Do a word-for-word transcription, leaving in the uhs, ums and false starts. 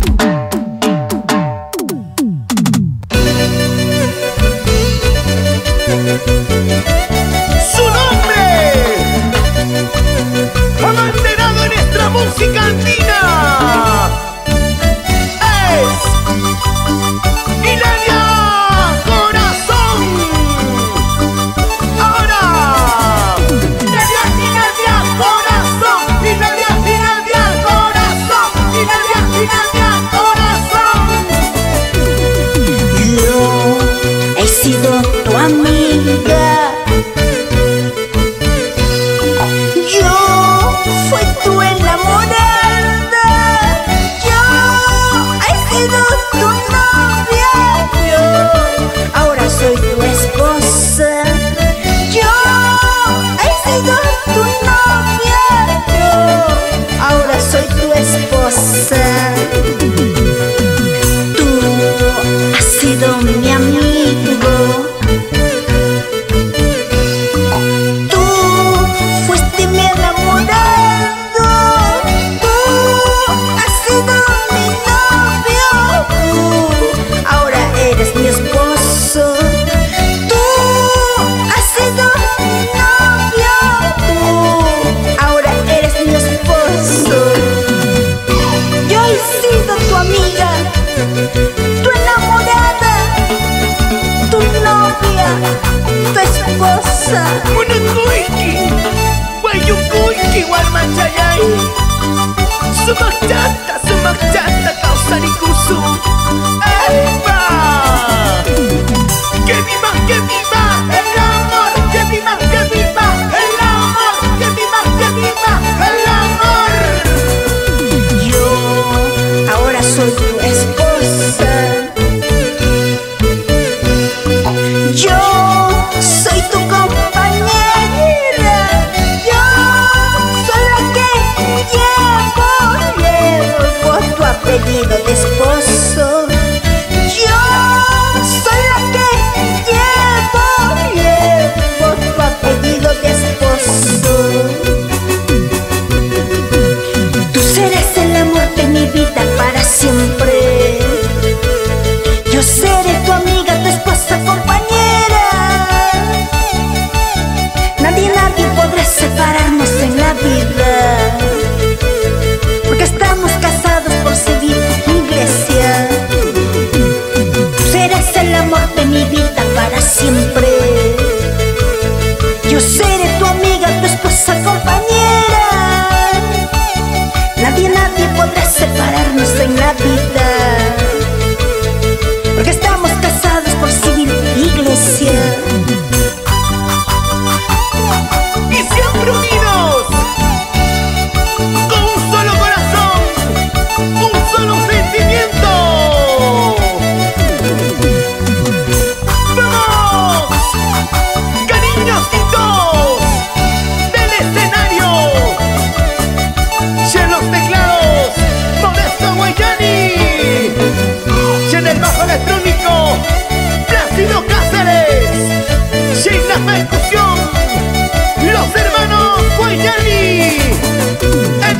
Su nombre, abanderado en nuestra música andina, es Hiladia Corazón. Ahora, Hiladia, Hiladia Corazón, Hiladia, Hiladia Corazón, Hiladia, Hiladia Corazón. Yo he sido tu amiga, yo fui tu enamorada, yo he sido tu novia, yo ahora soy tu esposa, yo he sido tu novia, yo ahora soy tu esposa. Tú has sido mi amigo, tú fuiste mi enamorado, tú has sido mi novio, tú ahora eres mi esposo, tú has sido mi novio, tú ahora eres mi esposo. Yo he sido tu amiga, tu enamorada, tu novia, tu esposa. Munukuiki, wayukuiki, warmachayay. Sumakchata, sumakchata, kausarikusu. ¡Epa! ¡Que viva, que viva el amor! ¡Que viva, que viva el amor! ¡Que viva, que viva el amor! Yo ahora soy tu esposa, yo soy tu compañera, yo soy la que llevo, llevo tu apellido de esposo, yo soy la que llevo, llevo tu apellido de esposo. Tú serás el amor de mi vida para siempre, yo seré tu amiga, tu esposa, compañera. Nadie, nadie podrá separarnos en la vida, porque estamos casados por civil iglesia. Tú serás el amor de mi vida para siempre, yo seré tu amiga, tu esposa, compañera. Nadie, nadie podrá separarnos en la vida, porque estamos casados por civil iglesia. Y siempre unidos, con un solo corazón, un solo sentimiento. ¡Vamos! Cariñositos del escenario, y en los teclados, Modesto Guayani, y en el bajo electrónico, Plácido Cáceres, y en la percusión, los hermanos Guayani.